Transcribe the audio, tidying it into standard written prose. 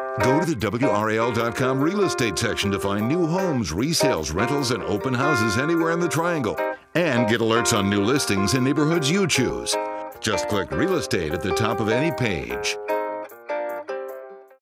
Go to the WRAL.com real estate section to find new homes, resales, rentals, and open houses anywhere in the Triangle. And get alerts on new listings in neighborhoods you choose. Just click Real Estate at the top of any page.